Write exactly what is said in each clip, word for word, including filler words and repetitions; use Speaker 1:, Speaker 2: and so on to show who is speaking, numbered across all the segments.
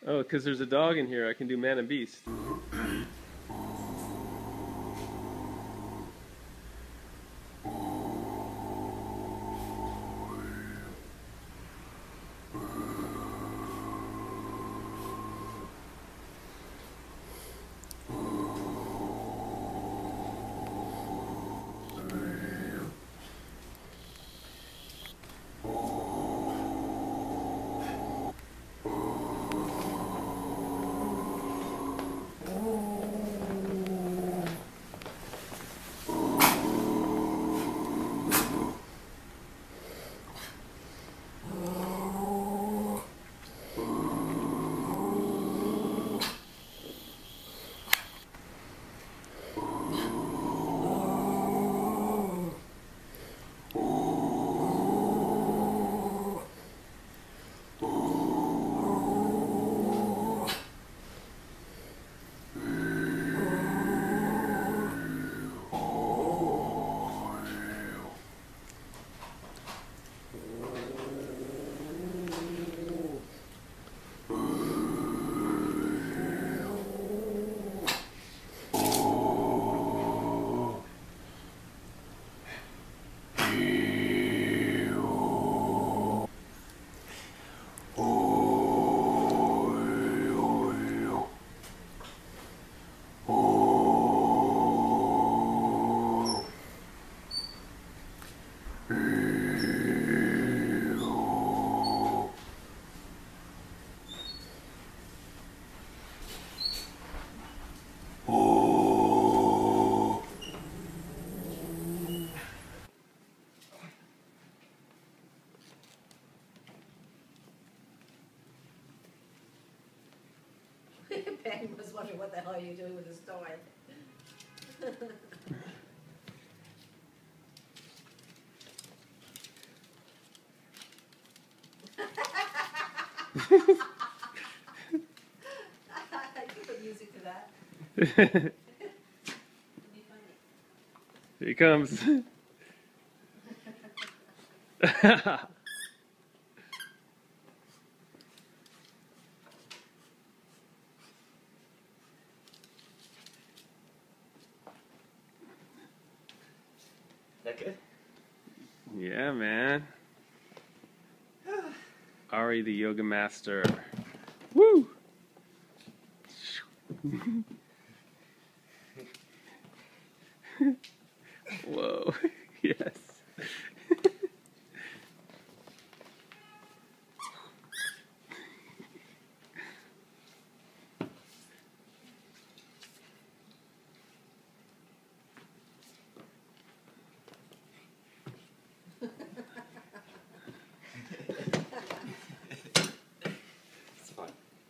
Speaker 1: Oh, because there's a dog in here. I can do man and beast.
Speaker 2: Ben was wondering what the hell are you doing with this toy. I could put music to that. It'd be funny.
Speaker 1: Here he comes.
Speaker 3: That good?
Speaker 1: Yeah, man. Ari the yoga master. Woo! Whoa. Yes.
Speaker 3: It's fun.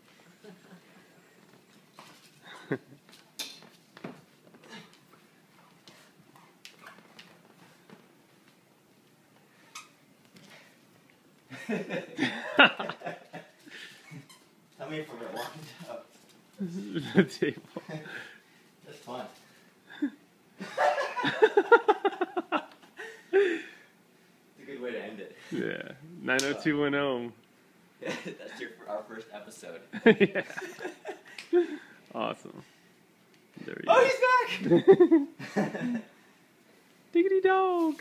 Speaker 3: Tell me if we're walking up.
Speaker 1: The table.
Speaker 3: That's fun. It's a good way to end it.
Speaker 1: Yeah. nine oh two one oh.
Speaker 3: That's your our first episode.
Speaker 1: Yeah. Awesome. There he
Speaker 3: Oh,
Speaker 1: is.
Speaker 3: he's back!
Speaker 1: Diggity dog.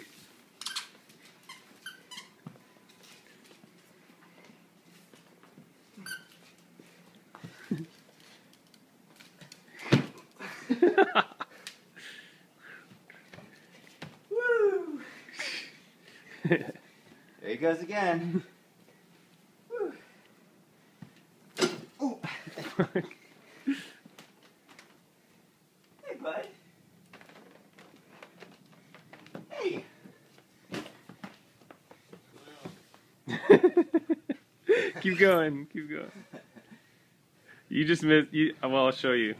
Speaker 3: Woo! There he goes again. Woo. Ooh. Hey, bud. Hey.
Speaker 1: Keep going. Keep going. You just missed. You, well, I'll show you.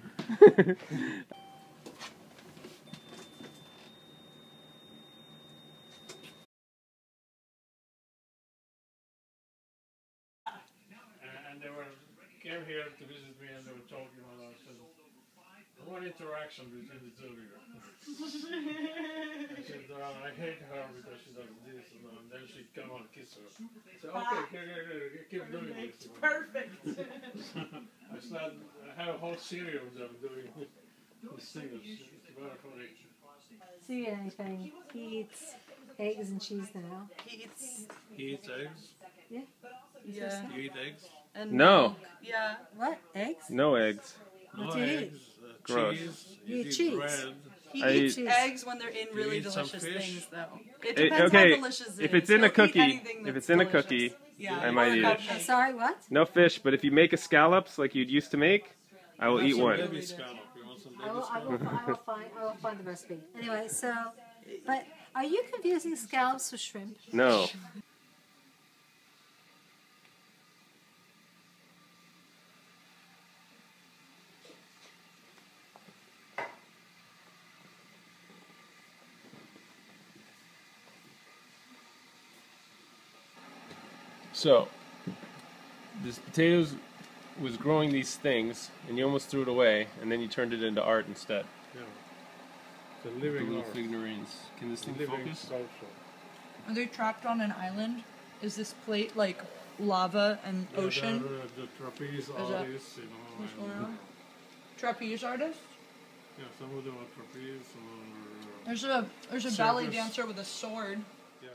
Speaker 4: And they were came here to visit me and they were talking about us. And one interaction between the two of you. I said, uh, I hate her because she does this, and, uh, and then she come on and kiss her. I said, okay, okay, okay, okay, keep doing this.
Speaker 2: Perfect.
Speaker 4: I started, I have a whole series of them doing these things. It's very funny.
Speaker 5: Does he eat anything? He eats eggs and cheese now.
Speaker 6: He eats.
Speaker 4: He eats eggs?
Speaker 5: Yeah.
Speaker 6: Yeah.
Speaker 4: You eat eggs?
Speaker 6: And
Speaker 1: No.
Speaker 6: milk. Yeah.
Speaker 5: What? Eggs?
Speaker 1: No eggs.
Speaker 4: No
Speaker 5: What do you eat?
Speaker 4: eggs. Uh,
Speaker 1: Gross.
Speaker 4: cheese.
Speaker 5: You
Speaker 4: You
Speaker 5: eat
Speaker 4: eat
Speaker 5: cheese.
Speaker 4: bread.
Speaker 6: He
Speaker 1: I
Speaker 6: eats
Speaker 5: eat-
Speaker 6: eggs when they're in
Speaker 4: You
Speaker 6: really
Speaker 4: eat some
Speaker 6: delicious
Speaker 4: fish?
Speaker 6: things, though. It
Speaker 1: It-
Speaker 6: depends
Speaker 1: okay,
Speaker 6: how delicious it
Speaker 1: if
Speaker 6: is.
Speaker 1: it's in a
Speaker 6: He'll eat
Speaker 1: cookie-
Speaker 6: anything
Speaker 1: if
Speaker 6: that's
Speaker 1: it's in a
Speaker 6: delicious.
Speaker 1: cookie,
Speaker 6: yeah,
Speaker 1: I might
Speaker 6: or
Speaker 1: eat it.
Speaker 6: cupcake.
Speaker 5: Sorry, what?
Speaker 1: No fish, but if you make a scallops like you'd used to make, I will
Speaker 4: Have
Speaker 1: eat
Speaker 4: some
Speaker 1: one.
Speaker 4: baby scallop. You want some
Speaker 5: I
Speaker 4: baby
Speaker 5: will, I
Speaker 4: scallop?
Speaker 5: will, I will find, I will find the recipe. Anyway, so, but are you confusing scallops with shrimp?
Speaker 1: No. So, this potatoes was growing these things, and you almost threw it away, and then you turned it into art instead.
Speaker 4: Yeah. The living
Speaker 1: Blue
Speaker 4: art.
Speaker 1: figurines. Can this thing
Speaker 4: Living
Speaker 1: focus?
Speaker 4: sculpture.
Speaker 6: Are they trapped on an island? Is this plate like lava and
Speaker 4: Yeah,
Speaker 6: ocean?
Speaker 4: they're, uh, the trapeze
Speaker 6: that-
Speaker 4: artists, you know.
Speaker 6: What's
Speaker 4: and,
Speaker 6: going on? Trapeze artist?
Speaker 4: Yeah, some of them are trapeze, some are. Uh,
Speaker 6: There's a there's a ballet
Speaker 4: Circus.
Speaker 6: dancer with a sword.
Speaker 4: yeah.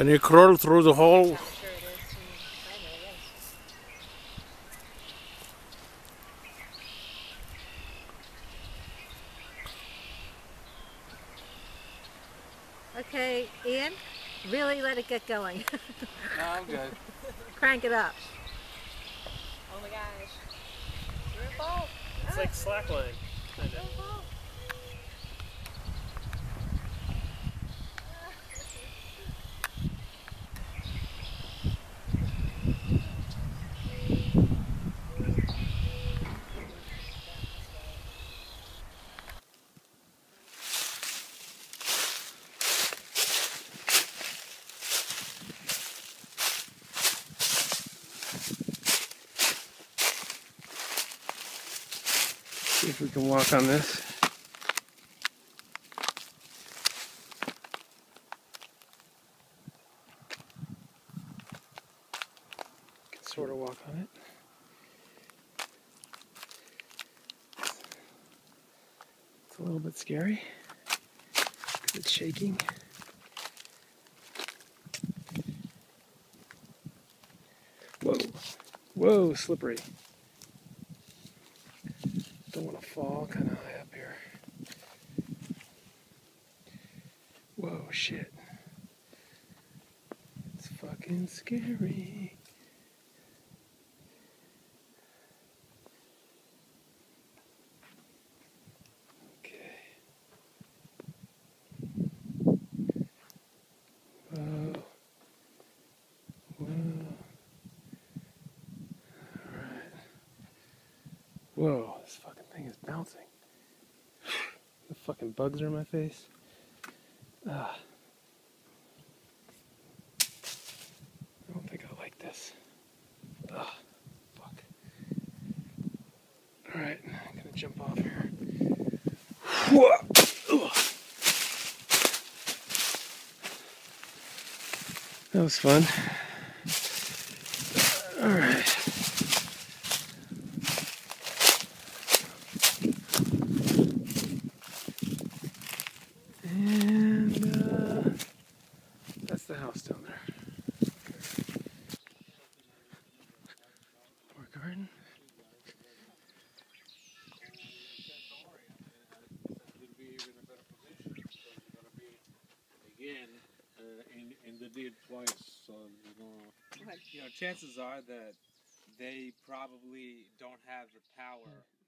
Speaker 4: Can you crawl through the hole?
Speaker 5: I'm sure it is. I know, yes. Okay, Ian, really let it get going.
Speaker 1: No, I'm good.
Speaker 5: Crank it up.
Speaker 2: Oh my gosh. You're involved.
Speaker 1: It's like slackline. Kind of. See if we can walk on this. Can sort of walk on it. It's a little bit scary because it's shaking. Whoa, whoa, slippery. Don't want to fall kind of high up here. Whoa, shit. It's fucking scary. Okay. Whoa. Whoa. Alright. Whoa, this fucking thing is bouncing. The fucking bugs are in my face. Ah. I don't think I like this. Ah, fuck. Alright, I'm gonna jump off here. That was fun. Alright. And uh, that's the house down there. More garden.
Speaker 4: You'll be in a better position because you're gonna be again uh, in in the deed twice. So you know,
Speaker 7: You know, chances are that they probably don't have the power